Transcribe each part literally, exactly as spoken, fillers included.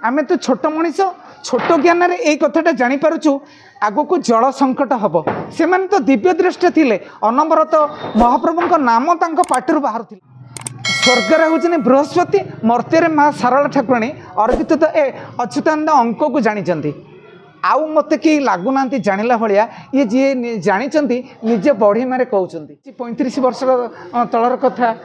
आमे तो छोट मनीष छोट ज्ञान यही कथाटा जापारु आग को जल संकट हम से मैंने तो दिव्य दृष्टि थिले अनवरत महाप्रभु नाम पाटर बाहर स्वर्गर हूँ बृहस्पति मर्त्य माँ सारला ठाकुराणी अर्पित तो ए अच्युतानंद अंक को जानी आउ मत कि लगुना जाना भाया ये जी जानी निजे बढ़ी मारे कहते पैंतीस वर्ष तलर कथा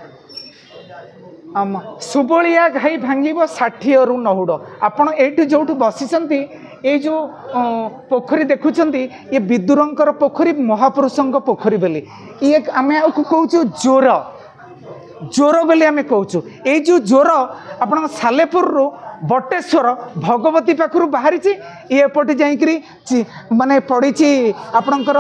सुबलिया घाई भांग षाठी रु नहुड़ आपण ये जो बसी ये जो पोखरी देखुं ये विदुरंकर पोखरी महापुरुषों पोखरी बोली ये आम कहूँ जोर जोर बोली आम कहूँ ये जो जोर आप सालेपुर रु बटेश्वर भगवती पाखु बाहरी ये एपटे जाकरी माने पड़ी आपणकर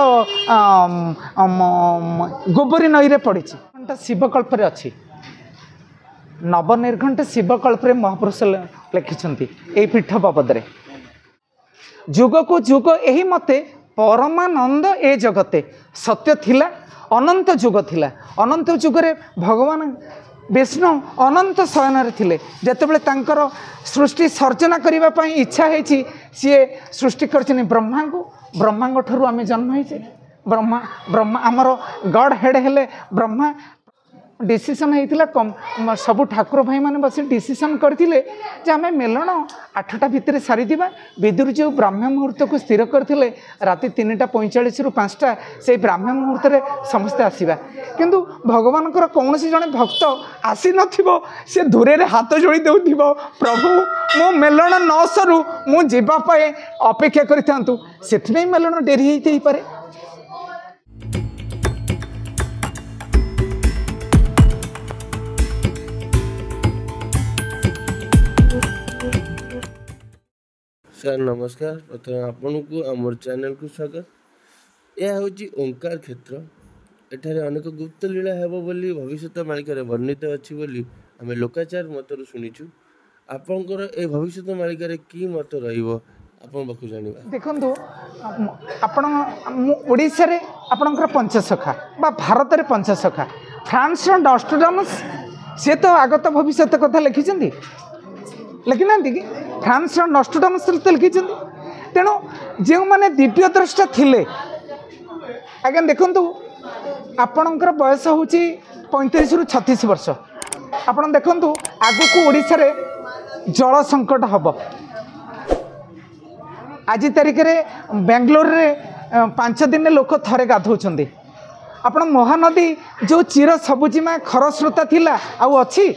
गोबरी नई पड़ी शिवकल्प अच्छी नवनिर्घंट शिवकल्प महापुरुष लिखिं ये पीठ बाबदे जुग को जुग यही मते परमानंद ए जगते सत्य थिला अनंत जुग थिला अनंत जुगरे भगवान विष्णु अनंत शयन थिले जेतेबेले तांकर सृष्टि सर्जना करिबा पई इच्छा हेछि सी सृष्टि करछनी ब्रह्मा को ब्रह्मा ठरू आम जन्म होइछे ब्रह्मा ब्रह्मा आमर गॉड हेड हेले ब्रह्मा डिसीजन होता कम सबू ठाकुर भाई मैंने बस डिसीजन करते आम मेलन आठटा भितर सारी विदुर जो ब्राह्म मुहूर्त को स्थिर करते राति तीन टा पैंचाश रु पाँचटा से ब्राह्म मुहूर्त में समस्ते आसवा किंतु भगवान कौन जड़े भक्त आसी नी दूरे हाथ जोड़ी दे प्रभु मो मेलन न सरू मु जावाई अपेक्षा करूँ से मेलन डेरी होते पारे। सर नमस्कार प्रथम आपन को आमर चैनल को स्वागत। यह हूँ ओंकार क्षेत्र एठारे अनेक गुप्त लीला हेब बोली भविष्य मालिकार वर्णित अच्छी बोली आम लोकाचार मतरू शुणीचु आपंकर ए भविष्य मालिकार की मत रहिबो आपन बाकु जानिबा देखंतु आपण ओडिसा रे आपनकर पंचसखा बा भारत रे पंचसखा फ्रांस रो डॉस्ट्राडमस से तो आगत भविष्य कथा लिखिछंती लिखि ना कि फ्रांस नॉस्ट्राडामस तो लिखि तेणु जो मैंने दिव्य द्रष्टा थिले आज्ञा देखु आपणकर बयस हूँ पैंतीस रु छत्तीस वर्ष आप देखु आग को ओडिशा रे जल संकट हम आज तारिख में बेंगलोर रे पांच दिन लोक थरे गाधौं आपण महानदी जो चिर सबुजिमा खरस्रोता थिला आउ अच्छी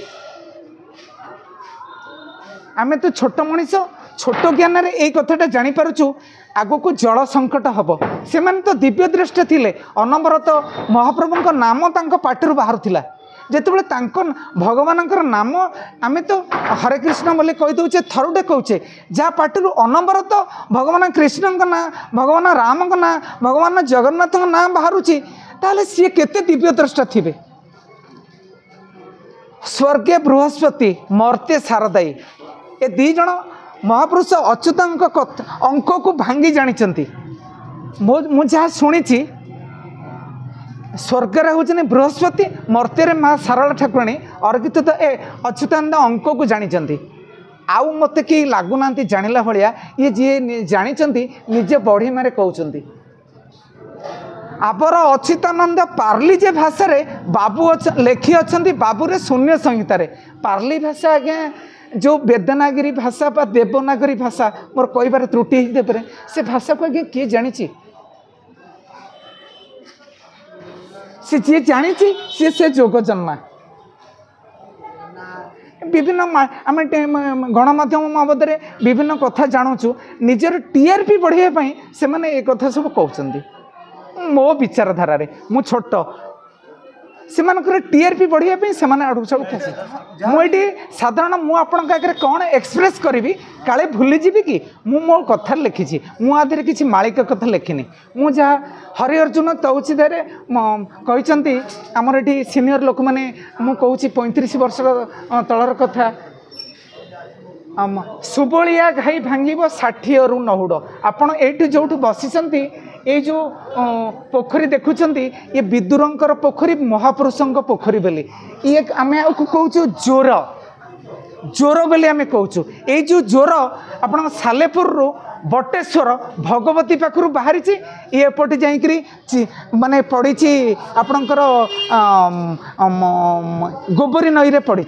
आमे तो छोट मनीष छोट ज्ञान यही कथाटा जापारु आग को जल संकट हम से मैंने तो दिव्य दृष्टि थिले अनवरत महाप्रभु नाम पाटर बाहर थिला जेतेबेले तांको भगवान नाम आमे तो हरे कृष्ण बोले कहीदे थरुटे कहचे जहाँ पाटर अनवरत भगवान कृष्ण का ना भगवान राम का ना भगवान जगन्नाथ ना बाहर ताले सी केते दिव्य दृष्टा थिबे। स्वर्गे बृहस्पति मर्त्य सारदायी ए दी जन महापुरुष अच्युतांक अंक को भांगी जानी मुझे शुणी स्वर्गर हूँ बृहस्पति मर्त्य माँ सारला ठाकुराणी अर्पित तो ए अच्युतानंद अंक को जानी आउ मत कि लगुना जाना भाया ये जी जानी निजे बढ़ी मारे कहते आबर अच्युतानंद पार्ली जे भाषा रे बाबू लेखि अच्छा बाबू रे शून्य संहिता रे पार्ली भाषा आज्ञा जो वेदनागिरी भाषा बा देवनागरी भाषा मोर कहबार त्रुटि होते से भाषा को आज्ञा किए जानी सी जी जानी सी से जोग जन्मा विभिन्न आम गणमाध्यम बाबद विभिन्न कथा जानुचु निजर टीआरपी बढ़ाई से मैंने एक कथा सब कहते मो विचारधारा रे मु छोट से टीआरपी बढ़ाई से आड़ सब मुझे साधारण मुझे कौन एक्सप्रेस करी काले भूलीजी कि मु मो कथार लिखी मुझे किसी मालिक कथा लिखिनी मुझा हरि अर्जुन तौचिदारे कहते आमर ये सीनियर लोक मैंने मुझे पैंतीस वर्ष तलर कथा सुबलिया घाई भांग षाठी रु नहुड़ आपण ये जो बसी ये जो पोखरी देखुं ये विदुरंकर पोखरी महापुरुषों पोखरी बोली ये आम कहूँ जोर ज्वर बोली आम कहूँ ये जो ज्वर आप सालेपुर बटेश्वर भगवती पाखु बाहरी ये एपटे जाकरी माने पड़ी आपणकर गोबरी नई पड़ी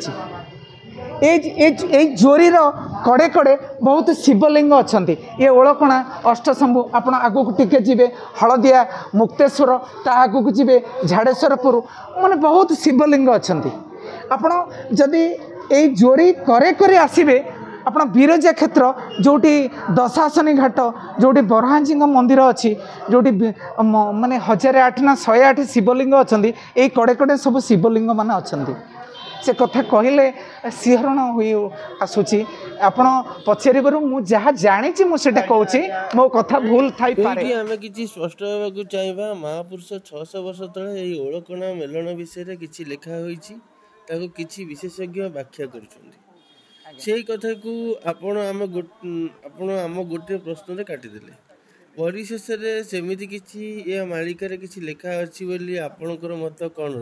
ये जोरीर कड़े कड़े बहुत शिवलिंग अच्छा ये ओलकणा अष्टशंभु आप आगू टिके जी हलदिया मुक्तेश्वर ता आगू जी झाड़ेश्वरपुर माने बहुत शिवलिंग अच्छा आपण जदि ये जोरी करे करे आसबे आप बिरजा क्षेत्र जोटी दशाशनी घाट जोटी बरहाजी मंदिर अच्छी जोटी माने हजार आठ ना शहे आठ शिवलिंग अच्छा ये कड़े कड़े सब शिवलिंग मान अच्छा से कथा कहले सिहरण हो आसूची आपण पचार जहाँ जानी मुझे कहूँ मो कथा भूल थाई पारे आम कि स्पष्ट होगा चाहिए महापुरुष छह सौ वर्ष तले ये ओलकणा मेलन विषय किसी लिखा होती किसी विशेषज्ञ व्याख्या कर से कथा को आपण आम आपण आम गोटे प्रश्न काटिदेले परिशेष सेमती किसी या मालिकार किसी लिखा अच्छी बोली आपणकर मत कौन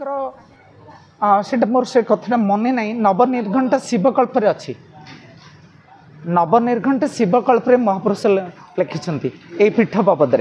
रहा मोर से कथा मन ना नवनिर्घंट शिवकल्प अच्छी नवनिर्घंट शिवकल्प महापुरुष लिखिं ये पीठ बाबद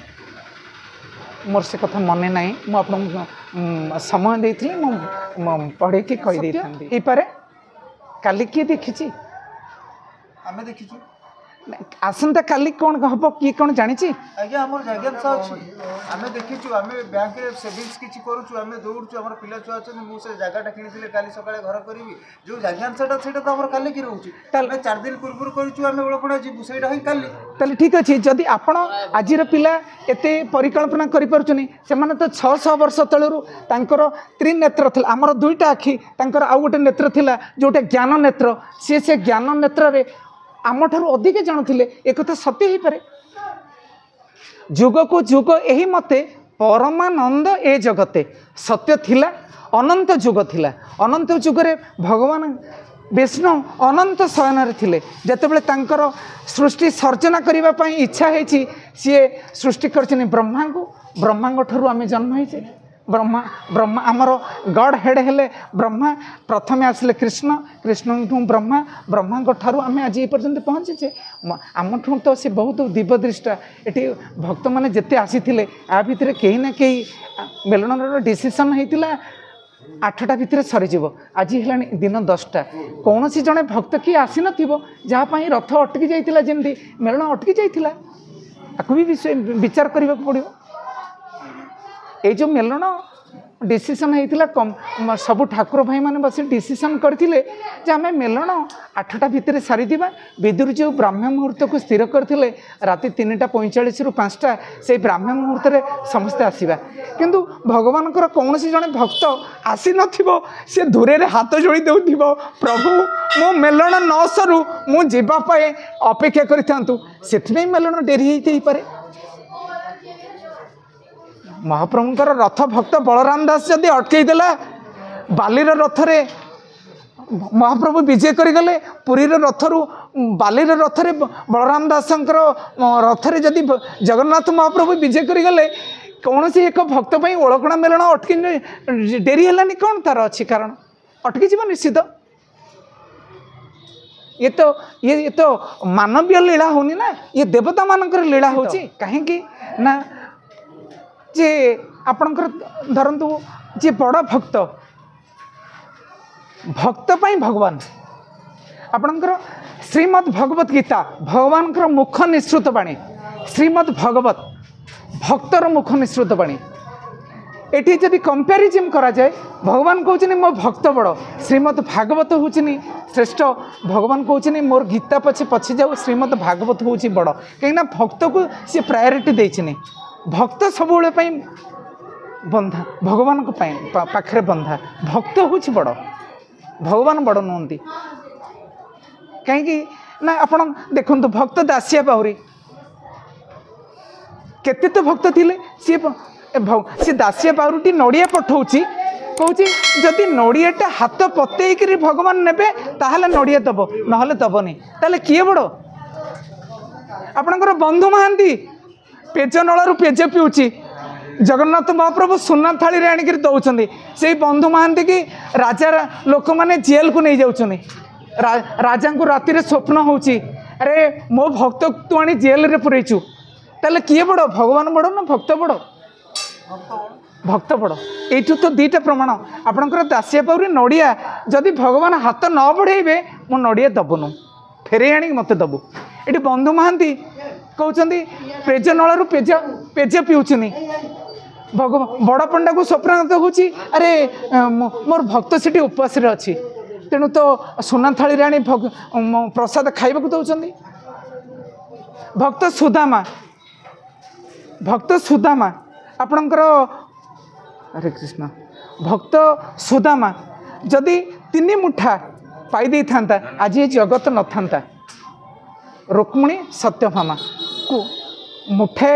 मोर से कथा मन ना मुझे समय देती पढ़े कि कहीदे पारे काली किए देखी आमे देखी आसंता काली कौन हम किए कौन जानी आज्ञा आम जाग्यांश अच्छी आम देखीचु आम बैंक सेविंग्स किसी करूँ आम दौड़ू आम पिला छुआ अच्छे मुझे जगहटा किनी काली सकाଳେ घर करी जो जाग्यांशटा से तो आम काली की रोचे चार दिन पूर्व करें ओलकणा जीवु से काली ठीक अच्छे जदि आपण आज पिला एत परिकल्पना करें तो छह सौ वर्ष तलू त्रिनेत्र था आमर दुईटा आखि आउ गोटे नेत्र थिला जोटा ज्ञान नेत्र सी से ज्ञान नेत्र आम ठार अधिक जानते एक सत्य हो पारे जुग को जुग यही मते परमानंद ए जगते सत्य थिला अनंत जुग थिला अनंत जुगरे भगवान विष्णु अनंत शयन थिले जेतेबेले तांकर सृष्टि सर्जना करिबा पई इच्छा हेछि सी सृष्टि करछनी ब्रह्मा को ब्रह्मा ठारू आम जन्म होइछे ब्रह्मा ब्रह्मा आमर गड हेड हेले ब्रह्मा प्रथमे आसिले कृष्ण कृष्ण ब्रह्मा ब्रह्मा ठारू आम आज पर्यंत पहुँचे आम ठूँ तो सी बहुत दिव्यदृष्टा ये भक्त मैंने जिते आसी आ भितर कहीं ना कहीं मेलन डिसीजन होता आठटा भितर सरीज आज है दिन दसटा कौन सी जड़े भक्त किए आसी नपाई रथ अटकी जाइए जमी मेलन अटकी जाइए आपको भी विचार करने को पड़ो ये जो मेलन डिसीजन होता कम सब ठाकुर भाई मैंने बस डिसीजन करते आम मेलन आठटा भितर सारीदा विदुर जो ब्राह्म मुहूर्त को स्थिर करते राति तीन टा पैंचाश रु पाँचटा से ब्राह्म मुहूर्त में समस्ते आसवा किंतु भगवान कौन सी जड़े भक्त आसी नी दूरे हाथ जोड़ी देव प्रभु मो मेलन न सरू मुझे अपेक्षा करें मेलन डेरी होती पारे महाप्रभुंकर रथ भक्त बलराम दास जदि अटकईदेला बालीर रथरे महाप्रभु विजय करगले पुरीर रथरु बालीर रथरे बलराम दासंकर रथरे जदि जगन्नाथ महाप्रभु विजय करगले कौन सी एक भक्त पर ओलकणा मेलन अटकी डेरी है कौन तार अच्छी कारण अटकी जीव निश्चित ये तो ये, ये तो मानवीय लीला होनी ना ये देवता मानकर लीला होची कहीं ना जे आपणकर धरतु जे बड़ भक्त भक्त पाई भगवान आपणकर श्रीमद् भगवत गीता भगवान मुख निश्रुत बाणी श्रीमद् भगवत भक्तर मुख निश्रुत बाणी एटी जदि कंपेरिजन करा जाए भगवान कहते मो भक्त बड़ श्रीमद् भागवत हूँ श्रेष्ठ भगवान कहते मोर गीता पछे पछे जाऊ श्रीमद् भागवत हूँ बड़ कहीं भक्त को सी प्रायोरिटी देनी भक्त सब बंधा भगवान पाखे बंधा भक्त हूँ बड़ भगवान बड़ नुहति कहीं ना आपण देखु भक्त दासिया बाहुरी केते तो भक्त थिले सी सी दासिया बाहुरीटी नड़िया पठाऊँगी कहूँ जदि नड़ियाटा हाथ पतेक भगवान नेबे ताहले नड़िया दब ना दबनी ताले किए बड़ आपणकर बंधु महांती पेज नलू पेज पिऊँची जगन्नाथ महाप्रभु सुना थाली आणिक दौरान से बंधु महांती की राजा लोक मैंने जेल को नहीं जाऊँ रा, राजा को राति स्वप्न होची अरे मो भक्त तू आनी जेल रे पुरेचु ताले किए बड़ भगवान बड़ ना भक्त बड़ भक्त बड़ यू तो दीटा प्रमाण आपणकर दासिया पाउरी नड़िया जदि भगवान हाथ न बढ़ेबे मो नड़िया दबुनु फेरे आनी मत दबु ये बंधु महांती कहते पेज नलू पेज पेज पिउचुनी भगवान बड़ पंडा को स्वप्न होची अरे मोर भक्त से उपास अच्छी तेणु तो सुना थाली आनी प्रसाद खाइबा को दौरान भक्त सुदामा भक्त सुदामा आपणकर हरे कृष्ण भक्त सुदामा जदि तीन मुठा पाई था आज ये जगत न था रुक्मिणी सत्यभामा को मुठे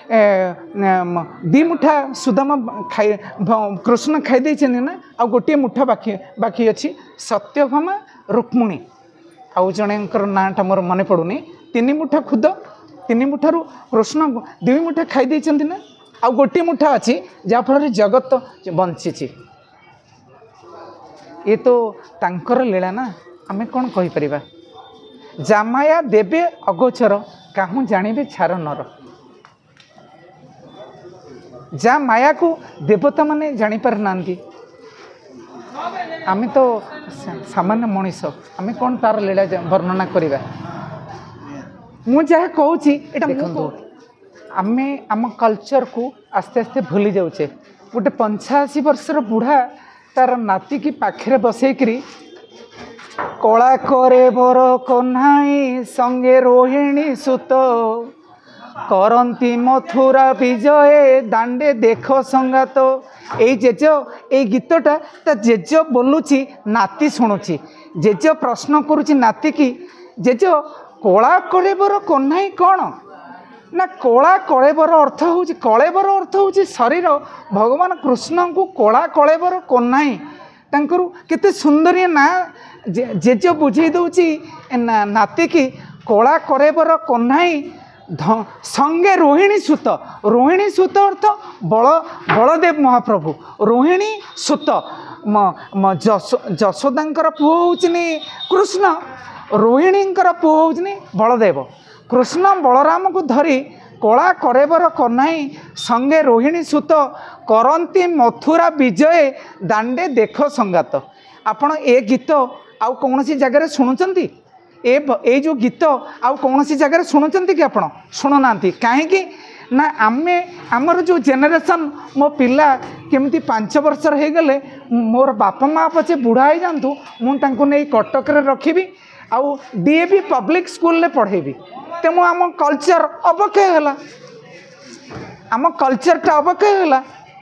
दी मुठा सुदामा खाई कृष्ण खाई ना आ गोटे मुठा बाकी बाकी अच्छी सत्यभामा रुक्मिणी आउ जनकर नाटा मोर मन पड़ूनी तीन मुठा खुद तीन मुठारू कृष्ण दुई मुठा खाई ना आ गोटे मुठा अच्छी जहाँफल जगत बंची ये तो तांकर लीला ना आमे कौन कहीपर जामाया देवे अगोचर काहू जानिबे छार नर जा माया को देवता माने जानी पार नांती आमे तो सामान्य मनीष आमे कौन तार लीला वर्णना करिबा मु जहाँ कहूँ देखो आमे आम कल्चर को आस्ते आस्ते भूली जाऊे गोटे पंचाशी वर्षर बुढ़ा तार नाती की पाखे बसईकरी कला करे बर कन्हाई संगे रोहिणी सुत करती मथुरा विजय दांडे देख संगात ए जेज ए गीतटा ता जेज बोलुची नाती शुणुची जेज प्रश्न करुची नाती की जेज कला कलेबर कन्हाई कौन ना कला कलेबर अर्थ हूँ कलेबर अर्थ हूँ शरीर भगवान कृष्ण को कला कलेबर कन्हाई तांकर केते सुंदर ना जेज बुझे दौची ना, नाती की कला कलेबर कन्हाई संगे रोहिणी सुत रोहिणी सुत अर्थ बल बलदेव महाप्रभु रोहिणी सुत जश जशोदांकर पुओ होउचनी कृष्ण रोहिणींकर पुओ होउचनी बलदेव कृष्ण बलराम को धरी कला करेबर कन्हाई संगे रोहिणी सुत करती मथुरा विजय दांडे देख संगात आपण ए गीत आउ कौन सी जगह शुणुचंती ए ए जो गीत आउ कौन सी जगह शुणुचंती कि आपण शुणुना कहीं ना आमे आमर जो जेनेरेशन मो पिला केमती पांच वर्षर हो गले मोर बापा माँ पचे बुढ़ा हो जातु मुझे कटक रखी आउ डीएवी पब्लिक स्कूल ले पढ़ेबी तेमु आम कल्चर अवक्षय है आम कल्चरटा अवक्षय है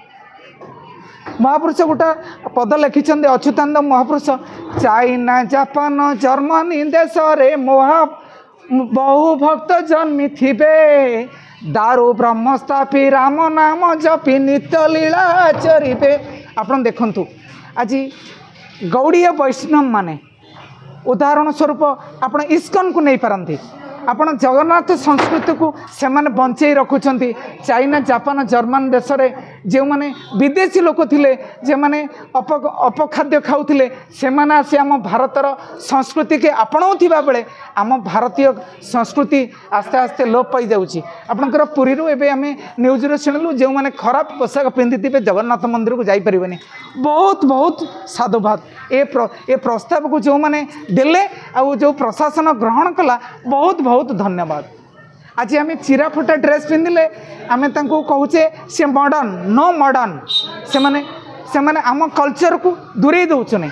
महापुरुष गोटा पद लिखिं अच्युतानंद महापुरुष चाइना जापान जर्मनी देश रे मोहा बहु भक्त जन्मी थिबे दारू ब्रह्म स्थापी राम नाम जपी नित्य लीला चरिबे आपण देखंतु आज गौड़ीय वैष्णव माने उदाहरण स्वरूप आपण इस्कन को नहीं पारंती आपण जगन्नाथ संस्कृति को से माने बंचई रखुंट चाइना जापान जर्मन देश में जो माने विदेशी लोक थिले जे माने अप अपखाद्य खाऊले से माने आसी आम भारतर संस्कृति के आपणाउथिबा बेले आम भारतीय संस्कृति आस्ते आस्ते लोप पाई जाउची आपणकर पुरी रु एबे आमे न्यूज रे सुनिलु जो माने खराब पोशाक पिंधिथिबे जगन्नाथ मंदिर को जाई परिबेनी बहुत बहुत साधुवाद ए प्र, ए प्रस्ताव को जो माने देले आ जो प्रशासन ग्रहण कला बहुत बहुत धन्यवाद आज आम चिरा फटा ड्रेस पिंधिले आम कहूचे सी मॉडर्न नो मॉडर्न से माने से माने आम कल्चर को दूरे दौचने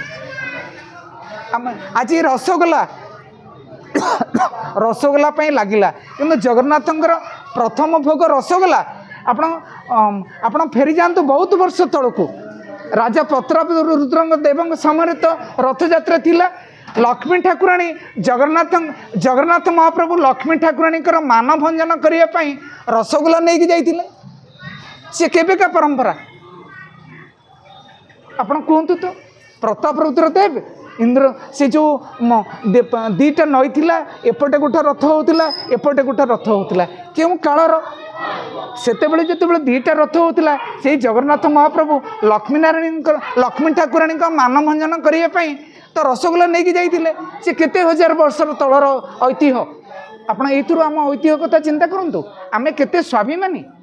आज रसगोला रसगोला पे लगिला कि जगन्नाथंकर प्रथम भोग रसगोला आपण आपण फेरी जातु बहुत वर्ष तलू राजा प्रताप रुद्र देव समय तो रथयात्रा थिला लक्ष्मी ठाकुराणी जगन्नाथ जगन्नाथ महाप्रभु लक्ष्मी ठाकुराणी मान भंजन करने रसगोला नहीं जाइए सी केबेका परंपरा आपण कहतु तो प्रताप रुद्र देव इंद्र से जो दीटा नई थिला एपटे गोटे रथ होता एपटे गोटे रथ होता क्यों कालर सेतेबेले जितेबेले दीटा रथ होता से जगन्नाथ महाप्रभु लक्ष्मी नारायण लक्ष्मी ठाकुराणी मान भंजन करने तो रसगोल्ला नहीं जाइए से केते हजार वर्षर तलर ऐतिह्य। आपण एइथुरु आम ऐतिह्य कथा चिंता करंतु आमे केते स्वाभिमानी।